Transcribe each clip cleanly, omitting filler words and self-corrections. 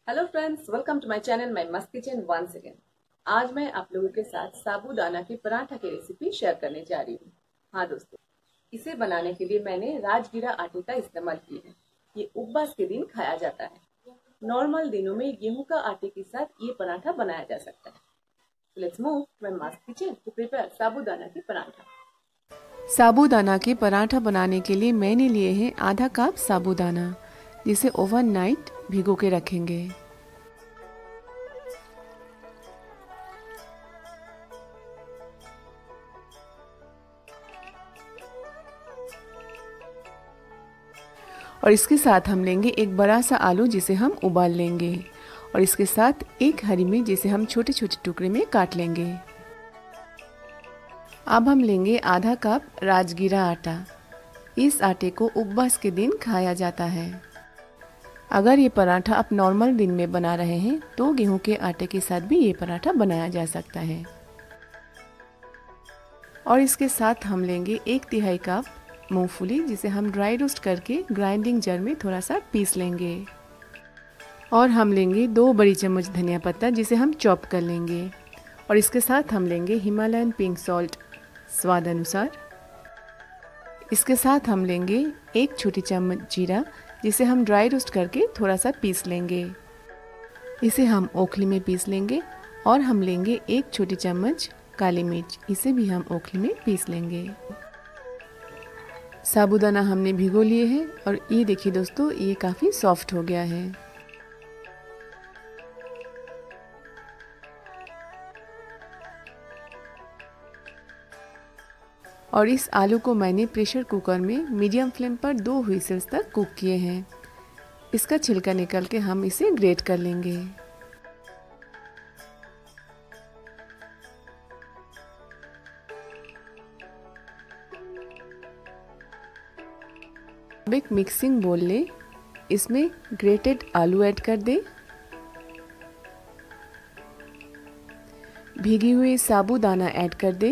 Hello friends, welcome to my channel my Mast kitchen once again. आज मैं आप लोगों के साथ साबूदाना के पराठा की रेसिपी शेयर करने जा रही हूँ। हाँ दोस्तों, इसे बनाने के लिए मैंने राजगीरा आटे का इस्तेमाल किया है। ये उपवास के दिन खाया जाता है। नॉर्मल दिनों में गेहूं का आटे के साथ ये पराठा बनाया जा सकता है। Let's move to my Mast kitchen to prepare sabudana की पराठा। साबूदाना के पराठा बनाने के लिए मैंने लिए हैं आधा कप साबूदाना, जिसे ओवरनाइट भिगो के रखेंगे। और इसके साथ हम लेंगे एक बड़ा सा आलू, जिसे हम उबाल लेंगे। और इसके साथ एक हरी मिर्च, जिसे हम छोटे छोटे टुकड़े में काट लेंगे। अब हम लेंगे आधा कप राजगीरा आटा। इस आटे को उपवास के दिन खाया जाता है। अगर ये पराठा आप नॉर्मल दिन में बना रहे हैं तो गेहूं के आटे के साथ भी ये पराठा बनाया जा सकता है। और इसके साथ हम लेंगे 1/3 कप मूंगफली, जिसे हम ड्राई रोस्ट करके ग्राइंडिंग जार में थोड़ा सा पीस लेंगे। और हम लेंगे 2 बड़ी चम्मच धनिया पत्ता, जिसे हम चॉप कर लेंगे। और इसके साथ हम लेंगे हिमालयन पिंक सॉल्ट स्वाद अनुसार। इसके साथ हम लेंगे 1 छोटी चम्मच जीरा, जिसे हम ड्राई रोस्ट करके थोड़ा सा पीस लेंगे। इसे हम ओखली में पीस लेंगे। और हम लेंगे 1 छोटी चम्मच काली मिर्च, इसे भी हम ओखली में पीस लेंगे। साबूदाना हमने भिगो लिए हैं और ये देखिए दोस्तों, ये काफ़ी सॉफ्ट हो गया है। और इस आलू को मैंने प्रेशर कुकर में मीडियम फ्लेम पर 2 व्हिसल्स तक कुक किए हैं। इसका छिलका निकाल के हम इसे ग्रेट कर लेंगे। अब एक मिक्सिंग बोल ले, इसमें ग्रेटेड आलू ऐड कर दे, भीगी हुई साबूदाना ऐड कर दे,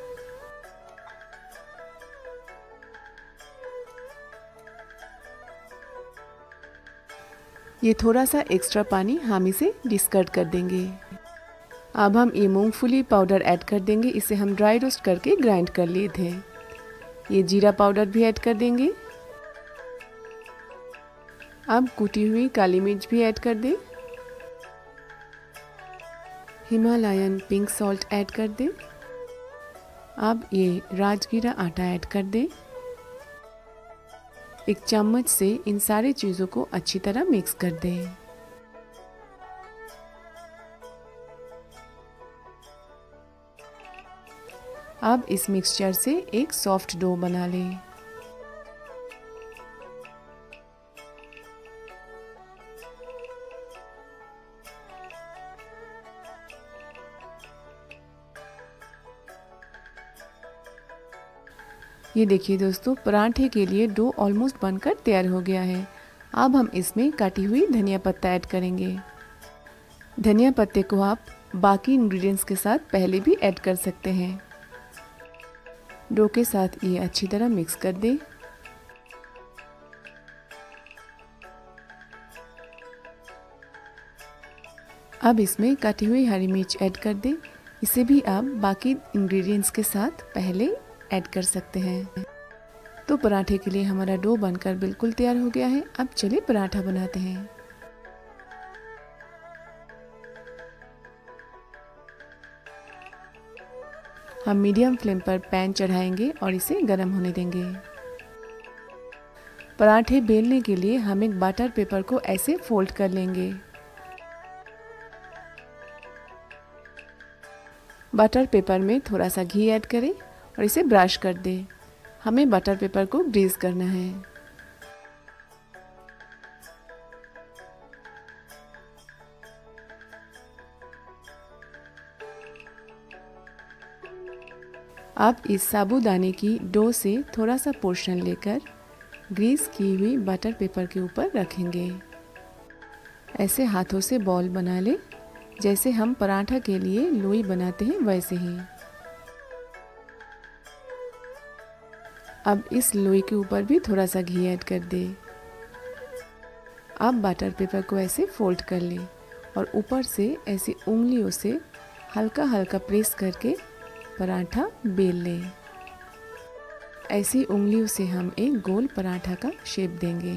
ये थोड़ा सा एक्स्ट्रा पानी हम इसे डिस्कार्ड कर देंगे। अब हम ये मूंगफली पाउडर ऐड कर देंगे, इसे हम ड्राई रोस्ट करके ग्राइंड कर लिए थे। ये जीरा पाउडर भी ऐड कर देंगे। अब कुटी हुई काली मिर्च भी ऐड कर दे, हिमालयन पिंक सॉल्ट ऐड कर दे। अब ये राजगीरा आटा ऐड कर दे। एक चम्मच से इन सारी चीज़ों को अच्छी तरह मिक्स कर दें। अब इस मिक्सचर से एक सॉफ्ट डो बना लें। ये देखिए दोस्तों, पराठे के लिए डो ऑलमोस्ट बनकर तैयार हो गया है। अब हम इसमें काटी हुई धनिया पत्ता ऐड करेंगे। धनिया पत्ते को आप बाकी इंग्रेडिएंट्स के साथ पहले भी ऐड कर सकते हैं। डो के साथ ये अच्छी तरह मिक्स कर दें। अब इसमें काटी हुई हरी मिर्च ऐड कर दें। इसे भी आप बाकी इंग्रेडिएंट्स के साथ पहले ऐड कर सकते हैं। तो पराठे के लिए हमारा डो बनकर बिल्कुल तैयार हो गया है। अब चलिए पराठा बनाते हैं। हम मीडियम फ्लेम पर पैन चढ़ाएंगे और इसे गर्म होने देंगे। पराठे बेलने के लिए हम एक बटर पेपर को ऐसे फोल्ड कर लेंगे। बटर पेपर में थोड़ा सा घी ऐड करें और इसे ब्रश कर दें। हमें बटर पेपर को ग्रीस करना है। अब इस साबूदाने की डो से थोड़ा सा पोर्शन लेकर ग्रीस की हुई बटर पेपर के ऊपर रखेंगे। ऐसे हाथों से बॉल बना लें, जैसे हम पराठा के लिए लोई बनाते हैं वैसे ही। अब इस लोई के ऊपर भी थोड़ा सा घी ऐड कर दे। अब बटर पेपर को ऐसे फोल्ड कर लें और ऊपर से ऐसी उंगलियों से हल्का हल्का प्रेस करके पराठा बेल लें। ऐसी उंगलियों से हम एक गोल पराठा का शेप देंगे।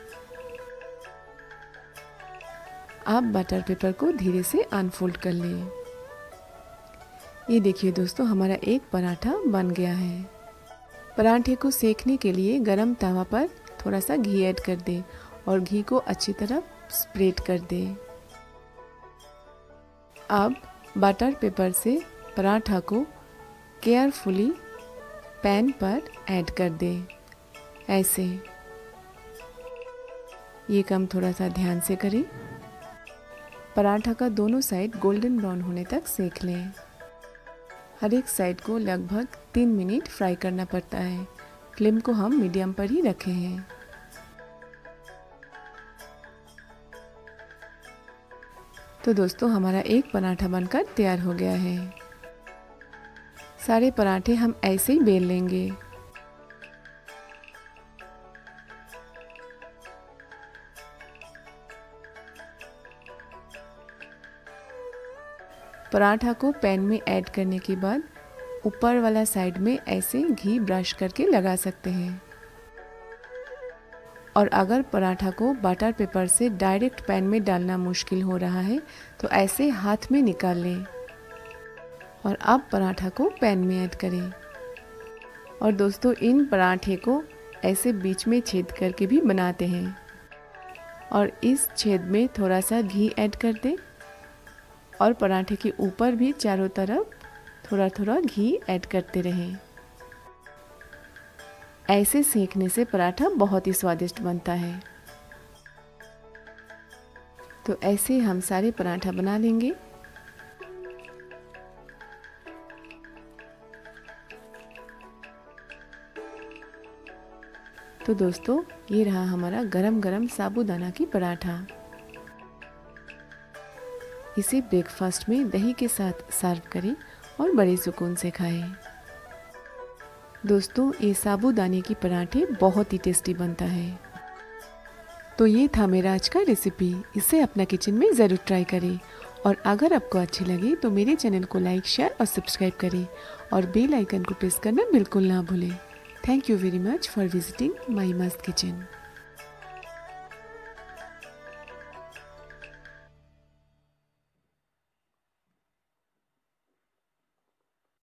अब बटर पेपर को धीरे से अनफोल्ड कर लें। ये देखिए दोस्तों, हमारा एक पराठा बन गया है। पराठे को सेकने के लिए गरम तवा पर थोड़ा सा घी ऐड कर दें और घी को अच्छी तरह स्प्रेड कर दें। अब बटर पेपर से पराठा को केयरफुली पैन पर ऐड कर दें। ऐसे ये काम थोड़ा सा ध्यान से करें। पराठा का दोनों साइड गोल्डन ब्राउन होने तक सेक लें। हर एक साइड को लगभग 3 मिनट फ्राई करना पड़ता है। फ्लेम को हम मीडियम पर ही रखे हैं। तो दोस्तों, हमारा एक पराठा बनकर तैयार हो गया है। सारे पराठे हम ऐसे ही बेल लेंगे। पराठा को पैन में ऐड करने के बाद ऊपर वाला साइड में ऐसे घी ब्रश करके लगा सकते हैं। और अगर पराठा को बटर पेपर से डायरेक्ट पैन में डालना मुश्किल हो रहा है तो ऐसे हाथ में निकाल लें और अब पराठा को पैन में ऐड करें। और दोस्तों, इन पराठे को ऐसे बीच में छेद करके भी बनाते हैं और इस छेद में थोड़ा सा घी ऐड कर दें और पराठे के ऊपर भी चारों तरफ थोड़ा थोड़ा घी ऐड करते रहें। ऐसे सेकने से पराठा बहुत ही स्वादिष्ट बनता है। तो ऐसे हम सारे पराठा बना लेंगे। तो दोस्तों, ये रहा हमारा गरम गरम साबूदाना की पराठा। इसे ब्रेकफास्ट में दही के साथ सर्व करें और बड़े सुकून से खाएं। दोस्तों, ये साबूदाने की पराठे बहुत ही टेस्टी बनता है। तो ये था मेरा आज का रेसिपी। इसे अपना किचन में ज़रूर ट्राई करें और अगर आपको अच्छी लगे तो मेरे चैनल को लाइक, शेयर और सब्सक्राइब करें और बेल आइकन को प्रेस करना बिल्कुल ना भूलें। Thank you very much for visiting my Mast kitchen.